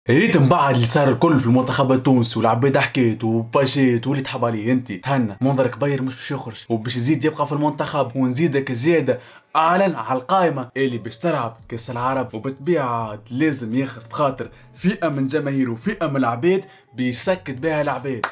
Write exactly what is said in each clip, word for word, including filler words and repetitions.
يا ريت من بعد اللي صار الكل في المنتخب التونسي والعباد حكيت وباشيت واللي تحب عليه انت تهنى منظر كبير مش باش يخرج وباش يزيد يبقى في المنتخب ونزيدك زياده اعلن على القائمه اللي باش تلعب كاس العرب وبالطبيعه لازم ياخذ بخاطر فئه من جماهيره وفئه من العباد بيسكت بها العباد.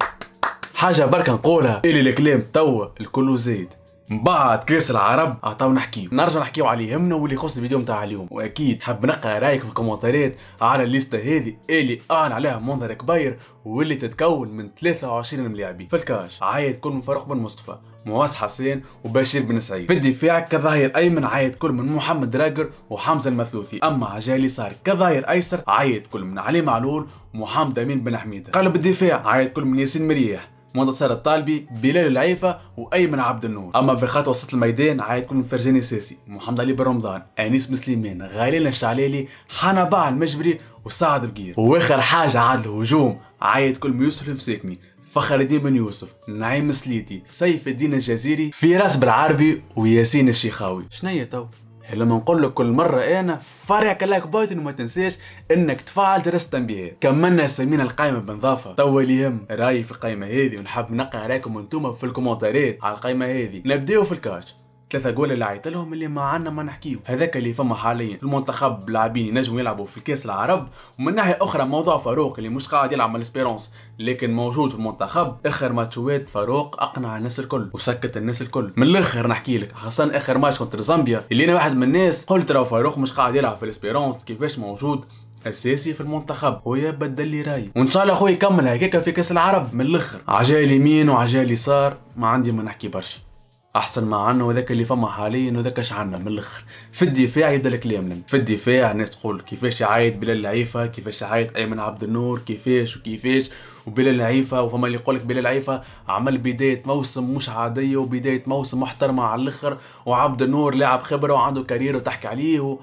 حاجه بركه نقولها اللي الكلام توا الكل زايد من بعد كاس العرب عطاو نحكيو نرجع نحكيو على يهمنا واللي يخص الفيديو نتاع اليوم، واكيد حاب نقرا رايك في الكومنتات على الليسته هذه اللي اعلن عليها منظر كبير واللي تتكون من ثلاثة وعشرين ملاعبي. في الكاش عايد كل من فاروق بن مصطفى، مواس حسين وبشير بن سعيد. في الدفاع كظهير ايمن عايد كل من محمد راقر وحمزه المثلوثي، اما عجال اليسار كظهير ايسر عايد كل من علي معلول ومحمد امين بن حميده. قلب الدفاع عايد كل من ياسين مريح، منتصر الطالبي، بلال العيفه وايمن عبد النور. اما في خط وسط الميدان عايد كل من فرجاني ساسي، محمد علي بن رمضان، انيس مسلمين، غالين الشعليلي، حنباع المجبري وسعد بقير. واخر حاجه عاد الهجوم عايد كل من يوسف المساكني، فخر الدين بن يوسف، نعيم سليتي، سيف الدين الجزيري، فراس بالعربي وياسين الشيخاوي. شنيا تو؟ لما نقول لك كل مرة أنا فريق لايك بايتن وما تنساش إنك تفعل جرس التنبيهات. كملنا سمينا القائمة بنظافة. توا اللي يهم رأيي في القائمة هذه ونحب نقرا رايكم انتوما في الكومنتات على القائمة هذه. نبداو في الكاش. ثلاثة جول اللي عيط لهم اللي ما عندنا ما نحكيو، هذاك اللي فما حاليا في المنتخب لاعبين ينجموا يلعبوا في كاس العرب، ومن ناحية أخرى موضوع فاروق اللي مش قاعد يلعب مع الاسبيرونس لكن موجود في المنتخب. آخر ماتشوات فاروق أقنع الناس الكل وسكت الناس الكل. من الآخر نحكي لك خاصة آخر ماتش كونتر زامبيا اللي أنا واحد من الناس قلت راه فاروق مش قاعد يلعب في الاسبيرونس كيفاش موجود اساسي في المنتخب. خويا بدل لي راي وان شاء الله خويا يكمل هكاك في كاس العرب. من الاخر عجال يمين وعجال يسار ما عندي ما نحكي برشا، احسن ما عنا وذاك اللي فما حاليا وذاك اش عنا. من الاخر في الدفاع يبدا الكلام لنا. في الدفاع الناس تقول كيفاش يعايد بلال العيفه، كيفاش يعايد ايمن عبد النور، كيفاش وكيفاش وبلال العيفه، وفما اللي يقول لك بلال العيفه عمل بدايه موسم مش عاديه وبدايه موسم محترمه على الاخر، وعبد النور لاعب خبره وعنده كارير وتحكي عليه و...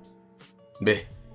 به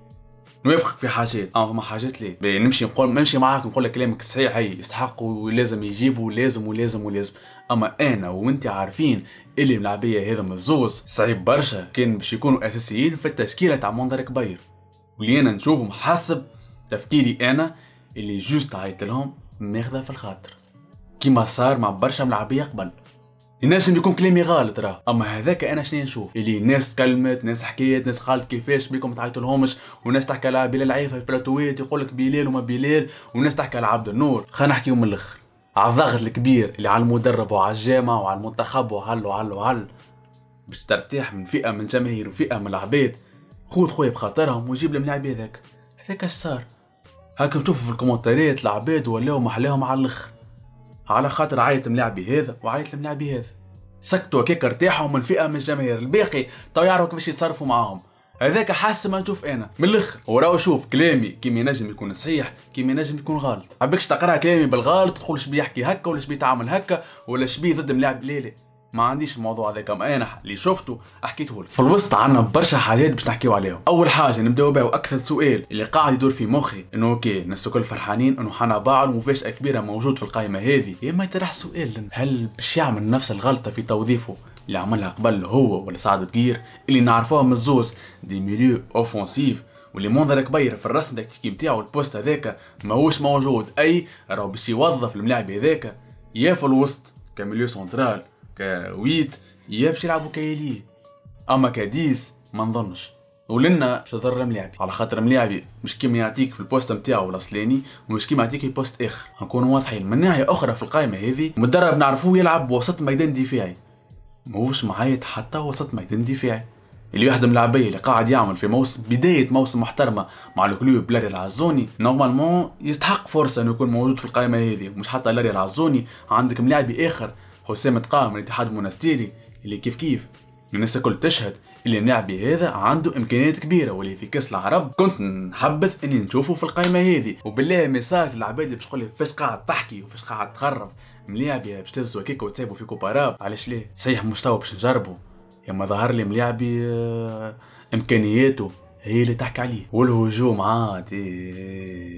نوافقك في حاجات اما فما حاجات ليه نمشي نقول نمشي معاك نقول لك كلامك صحيح، هي يستحقوا ولازم يجيبوا ولازم ولازم ولازم. اما انا وانت عارفين اللي ملاعبيه هذا الزوز صعيب برشا كان باش يكونوا اساسيين في التشكيله تاع منظر كبير، واللي انا نشوفهم حسب تفكيري انا اللي جوست عيط لهم ماخذه في الخاطر كيما صار مع برشا ملاعبيه قبل. ينجم يكون كلامي غلط راه، اما هذاك انا شنو نشوف اللي ناس تكلمت، ناس حكيت، ناس قالت كيفاش بيكم تعيطوا لهمش، وناس تحكي على بلال العيفه في بلاتوات يقول لك بلال وما بلال، وناس تحكي على عبد النور. خلينا نحكيو من الاخر على الضغط الكبير اللي على المدرب وعلى الجامعه وعلى المنتخب وهل وهل وهل باش ترتاح من فئه من جماهير وفئه من العباد. خذ خويا بخاطرهم وجيب لهم اللاعب هذاك. هذاك اش صار؟ هاكم تشوفوا في الكومنتات العباد ولاو محلاهم على الاخر على خاطر عيط ملاعبي هذا وعيط الملاعبي هذا. سكتوا هكاك ارتاحوا من فئه من الجماهير، الباقي تو يعرفوا كيفاش يتصرفوا معاهم. هذاك حاسس ما نشوف انا من الاخر. وراو شوف كلامي كيما ينجم يكون صحيح كيما ينجم يكون غلط. حبيكش تقرا كلامي بالغلط تقول اش بيحكي هكا ولا اش بيتعامل هكا ولا اش بيه ضد ملاعب. لا لا ما عنديش الموضوع هذاك، اما انا اللي شفته حكيته لك. في الوسط عندنا برشا حاجات باش نحكيو عليهم. اول حاجه نبداو بها واكثر سؤال اللي قاعد يدور في مخي انه اوكي الناس الكل فرحانين انه حنباع ومفاجاه كبيره موجود في القائمه هذه، اما يطرح سؤال هل باش يعمل نفس الغلطه في توظيفه اللي عملها قبل هو ولا سعد بقير اللي نعرفوها من الزوز دي ميليو اوفونسيف، واللي منظر كبير في الرسم التكتيكي نتاعو البوست هذاك ماهوش موجود. اي راهو باش يوظف الملاعب هذاك يا في الوسط كميليو سنترال كويت يا باش يلعبوا كيليه، اما كديس ما نظنش. ولنا باش يضر ملاعبي على خاطر ملاعبي مش كيما يعطيك في البوست نتاعو الاصلاني ومش كيما يعطيك في بوست اخر. نكونوا واضحين. من ناحيه اخرى في القائمه هذه مدرب نعرفوه يلعب وسط ميدان دفاعي، ماهوش معايد حتى وسط ميدان دفاعي. اللي واحد من اللاعبين اللي قاعد يعمل في موسم بدايه موسم محترمه مع الكلوب لاري العزوني نورمالمون يستحق فرصه انه يكون موجود في القائمه هذه. مش حتى لاري العزوني، عندك ملاعبي اخر حسام تقام من الاتحاد المونستيري اللي كيف كيف الناس الكل تشهد اللي اللاعبي هذا عنده امكانيات كبيره، واللي في كاس العرب كنت نحبذ اني نشوفه في القائمه هذه. وبالله ميساج للعباد اللي باش تقول لي فاش قاعد تحكي وفاش قاعد تخرب ملاعبي باش تهزوا هكاك وتسيبوا في كوباراب، علاش ليه؟ صحيح مستوى باش نجربه، يما ظهر لي ملاعبي امكانياته هي اللي تحكي عليه. والهجوم عاد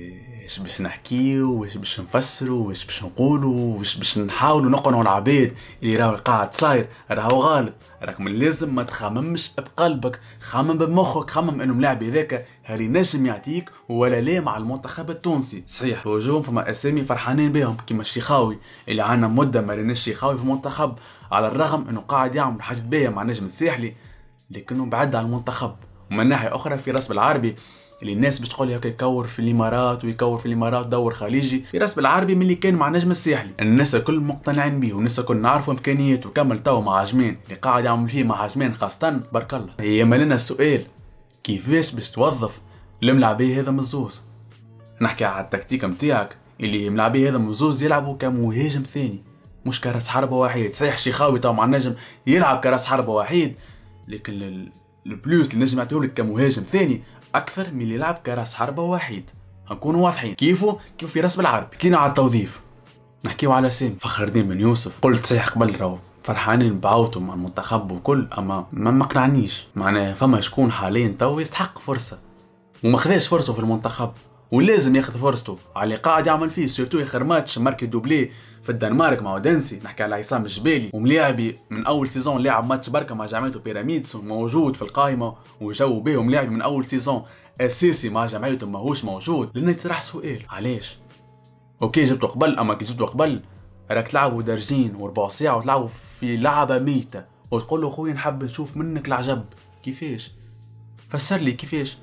ايش باش نحكيو واش باش نفسروا واش باش نقولوا واش باش نحاولوا نقنعوا العباد اللي راهو قاعد صاير راهو غلط. راك من لازم ما تخممش بقلبك، خمم بمخك، خمم انه ملاعب هذاك هل نجم يعطيك ولا لا مع المنتخب التونسي. صحيح الهجوم فما اسامي فرحانين بهم كيما الشيخاوي اللي عنا مده ما ريناش الشيخاوي في المنتخب، على الرغم انه قاعد يعمل حاجات باهيه مع نجم الساحلي لكنه بعد عن المنتخب. ومن ناحيه اخرى في راس بالعربي اللي الناس باش تقول هكا يكور في الامارات ويكور في الامارات دور خليجي، في راس بالعربي من اللي كان مع نجم الساحلي الناس الكل مقتنعين به والناس الكل نعرفوا امكانياته وكمل تو مع عجمان اللي قاعد يعمل فيه مع عجمان خاصه بارك الله. هي مالنا السؤال كيفاش باش توظف الملاعبيه هذا مزوز. نحكي على التكتيك نتاعك اللي ملاعبيه هذا مزوز يلعبوا كمهاجم ثاني مش كراس حربه واحد. صحيح الشيخاوي تو مع النجم يلعب كراس حربه واحد لكن البلوس اللي نجم يعطيهولك كمهاجم ثاني اكثر من اللي يلعب كراس حربه واحد. هنكونوا واضحين كيفو كيف في راس بالعربي. كينا على التوظيف نحكيو على سامي فخر الدين بن يوسف. قلت صحيح قبل راهو فرحانين بعوته مع المنتخب وكل، اما ما مقنعنيش. معناها فما شكون حاليا تو يستحق فرصه وما خذاش فرصه في المنتخب ولازم ياخذ فرصته على اللي قاعد يعمل فيه. سورتو اخر ماتش ماركي دوبلي في الدنمارك مع ودنسي. نحكي على عصام الجبالي وملاعبي من اول سيزون لاعب ماتش بركه مع جمعيته بيراميدز وموجود في القائمه وجو به، وملاعبي من اول سيزون اساسي مع جمعيته ماهوش موجود. لان يطرح سؤال علاش؟ اوكي جبته قبل، اما كي جبته قبل راك تلعبوا درجين وربع ساعه وتلعبوا في لعبه ميته وتقول له خويا نحب نشوف منك العجب. كيفاش؟ فسر لي كيفاش.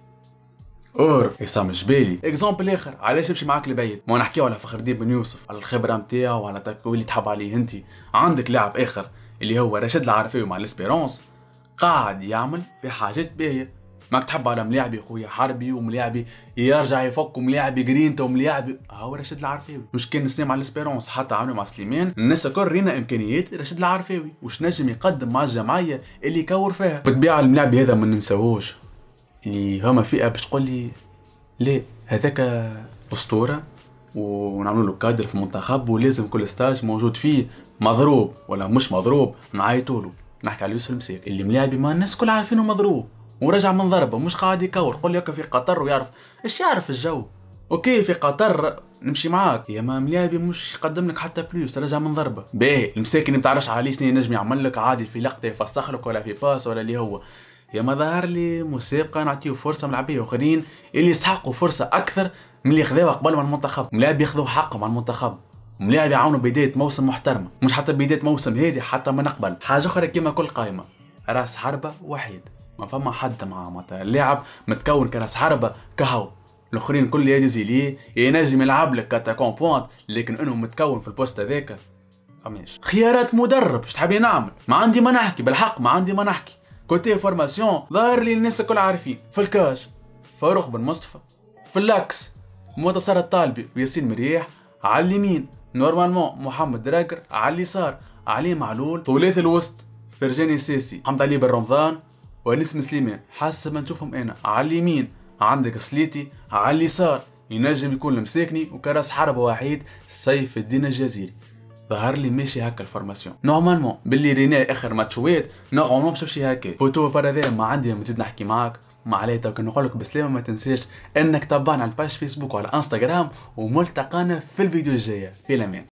اور عصام الجبالي اكزامبل اخر علاش يمشي معاك لبعيد. ما نحكيو على فخر الدين بن يوسف على الخبره نتاعو وعلى تكوين اللي تحب عليه انت. عندك لاعب اخر اللي هو رشيد العرفاوي مع الاسبيرونس قاعد يعمل في حاجات باهيه. ماك تحب على ملاعبي خويا حربي وملاعبي يرجع يفك وملاعبي جرينتا وملاعبي هو رشيد العرفاوي. مش كان السنه مع الاسبيرونس حتى عملوا مع سليمان الناس الكل رينا امكانيات رشيد العرفاوي وش نجم يقدم مع الجمعيه اللي يكور فيها. بالطبيعه الملاعبي هذا ما ننساوهوش اللي هما فئه باش تقول لي ليه هذاك اسطوره ونعملوا له كادر في المنتخب ولازم كل ستاج موجود فيه مضروب ولا مش مضروب نعيطوا له. نحكي على يوسف المساك اللي ملاعبي ما الناس كل عارفينه مضروب ورجع من ضربه مش قاعد يكور. قول لي في قطر ويعرف ايش يعرف الجو. اوكي في قطر نمشي معاك يا ما ملاعبي مش يقدم لك حتى بلوس رجع من ضربه باهي. المساك اللي ما تعرفش عليه شنو ينجم يعمل لك عادي في لقطه يفسخ لك ولا في باس ولا اللي هو يا ما ظهر لي مسابقه نعطيو فرصه ملاعبيه اخرين اللي يستحقوا فرصه اكثر من اللي خذاوها قبل مع المنتخب. ملاعب ياخذوا حقهم مع المنتخب، ملاعب يعاونوا بدايه موسم محترمه مش حتى بدايه موسم هذه حتى من قبل. حاجه اخرى كيما كل قائمه راس حربه وحيد ما فما حد معاه معناتها اللاعب متكون كراس حربه كهو الاخرين كل يجي ليه ينجم يلعب لك كاتاكون بوينت لكن انه متكون في البوست هذاك فماش خيارات مدرب. اش تحبي نعمل؟ ما عندي ما نحكي بالحق ما عندي ما نحكي. كوتي فورماسيون ظاهر لي الناس الكل عارفين في الكاش فاروق بن مصطفى، في اللاكس منتصر الطالبي وياسين مريح على اليمين، نورمالمون محمد دراكر على اليسار، علي معلول ثلاثي الوسط فرجاني ساسي حمد علي بن رمضان ونسم سليمان حسب ما نشوفهم انا. على اليمين عندك سليتي، على اليسار ينجم يكون المساكني وكراس حربه وحيد سيف الدين الجزيري. ظهر لي ماشي هكا الفورماسيون نورمالمون باللي ريناه اخر ماتشوات نورمالمون باش تمشي هكا. فوتو بارا ما عندي مزيد نحكي معاك ما عليه تو كنقول لك بسلامه. ما تنساش انك تتابعنا على الباج فيسبوك وعلى انستغرام وملتقانا في الفيديو الجايه. في الامان.